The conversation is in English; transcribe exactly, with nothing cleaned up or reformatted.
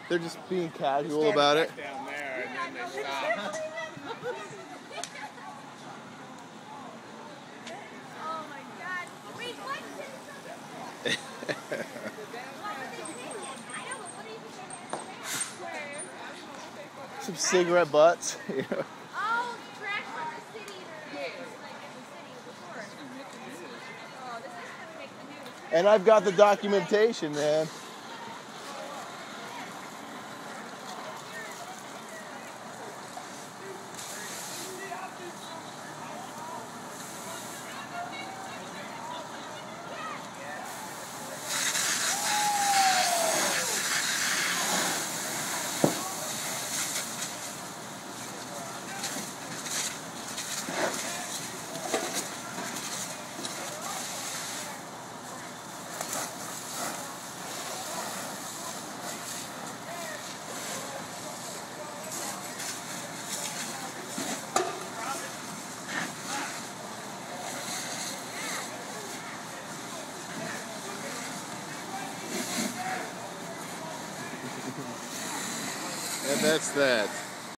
They're just being casual about it. Down there, and then they stop. Oh my God! Wait, what? Some cigarette butts. Oh, trash from the city. Like in the city before. Oh, this is gonna make the news. And I've got the documentation, man. And that's that.